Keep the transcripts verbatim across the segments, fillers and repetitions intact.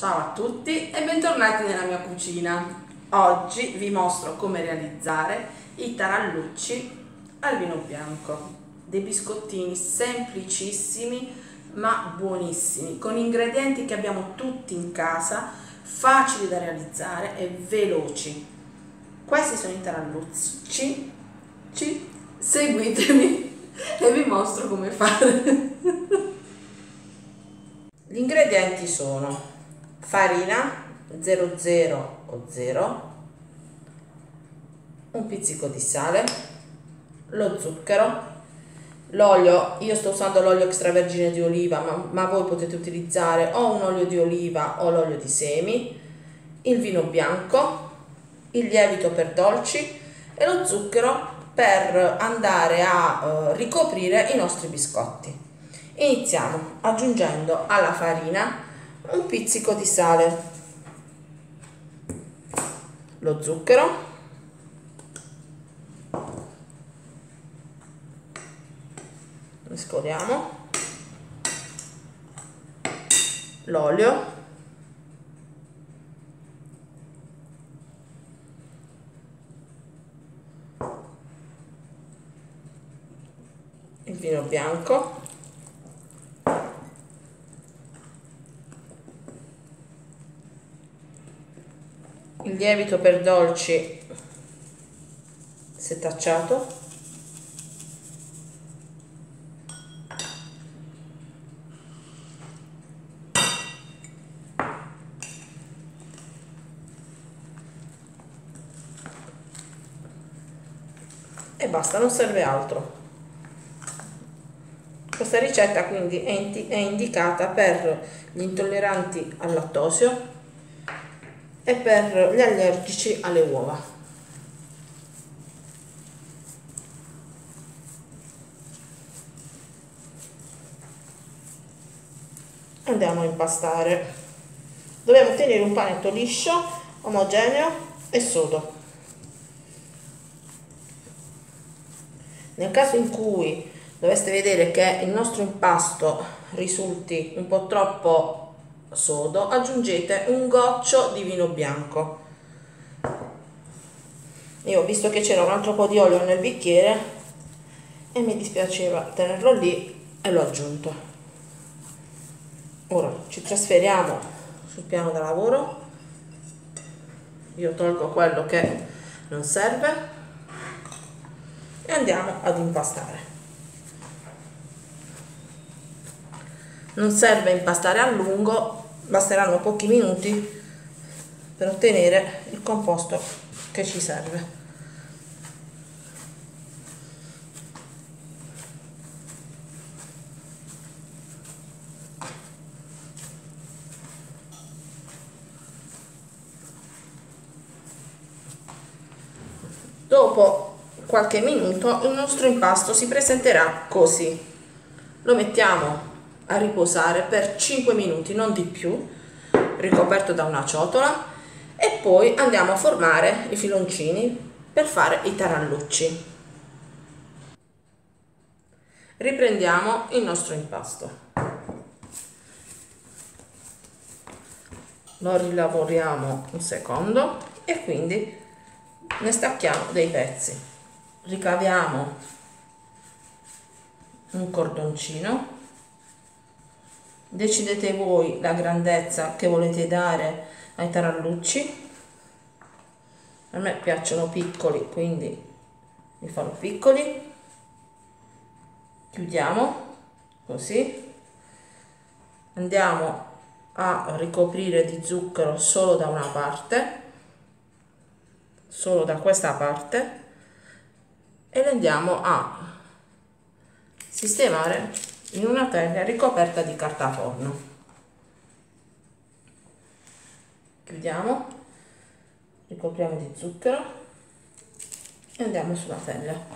Ciao a tutti e bentornati nella mia cucina. Oggi vi mostro come realizzare i tarallucci al vino bianco, dei biscottini semplicissimi ma buonissimi, con ingredienti che abbiamo tutti in casa, facili da realizzare e veloci. Questi sono i tarallucci, ci seguitemi e vi mostro come fare. Gli ingredienti sono farina zero zero o zero, un pizzico di sale, lo zucchero, l'olio. Io sto usando l'olio extravergine di oliva, ma, ma voi potete utilizzare o un olio di oliva o l'olio di semi, il vino bianco, il lievito per dolci e lo zucchero per andare a eh, ricoprire i nostri biscotti. Iniziamo aggiungendo alla farina un pizzico di sale, lo zucchero, mescoliamo, l'olio, il vino bianco, il lievito per dolci setacciato, e basta, non serve altro. Questa ricetta quindi è, è indicata per gli intolleranti al lattosio e per gli allergici alle uova. Andiamo a impastare. Dobbiamo ottenere un panetto liscio, omogeneo e sodo. Nel caso in cui doveste vedere che il nostro impasto risulti un po' troppo sodo, aggiungete un goccio di vino bianco. Io ho visto che c'era un altro po' di olio nel bicchiere e mi dispiaceva tenerlo lì e l'ho aggiunto. Ora ci trasferiamo sul piano da lavoro. Io tolgo quello che non serve e andiamo ad impastare. Non serve impastare a lungo, basteranno pochi minuti per ottenere il composto che ci serve. Dopo qualche minuto il nostro impasto si presenterà così. Lo mettiamo a riposare per cinque minuti, non di più, ricoperto da una ciotola, e poi andiamo a formare i filoncini per fare i tarallucci. Riprendiamo il nostro impasto, lo rilavoriamo un secondo e quindi ne stacchiamo dei pezzi. Ricaviamo un cordoncino. Decidete voi la grandezza che volete dare ai tarallucci. A me piacciono piccoli, quindi li farò piccoli. Chiudiamo così. Andiamo a ricoprire di zucchero solo da una parte, solo da questa parte, e le andiamo a sistemare in una teglia ricoperta di carta forno. Chiudiamo, ricopriamo di zucchero e andiamo sulla teglia.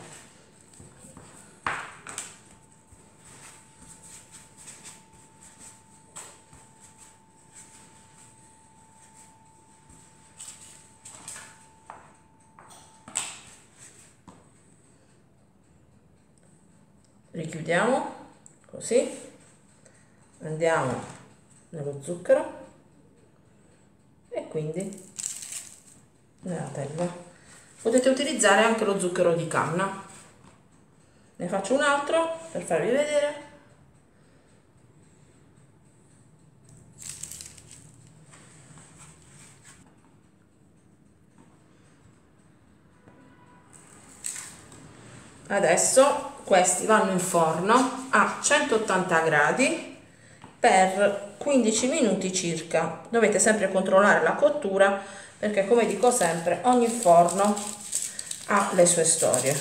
Richiudiamo così, andiamo nello zucchero quindi nella teglia. Potete utilizzare anche lo zucchero di canna. Ne faccio un altro per farvi vedere. Adesso questi vanno in forno a centottanta gradi per quindici minuti circa. Dovete sempre controllare la cottura perché, come dico sempre, ogni forno ha le sue storie.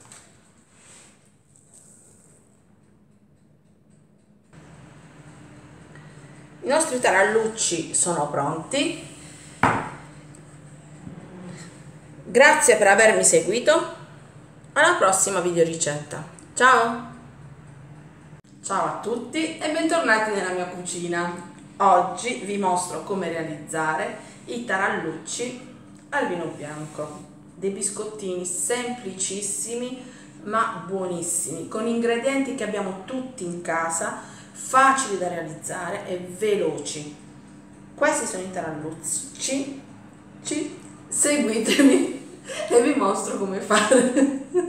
I nostri tarallucci sono pronti. Grazie per avermi seguito. Alla prossima video ricetta. Ciao! Ciao a tutti e bentornati nella mia cucina. Oggi vi mostro come realizzare i tarallucci al vino bianco. Dei biscottini semplicissimi ma buonissimi, con ingredienti che abbiamo tutti in casa, facili da realizzare e veloci. Questi sono i tarallucci. Seguitemi e vi mostro come fare.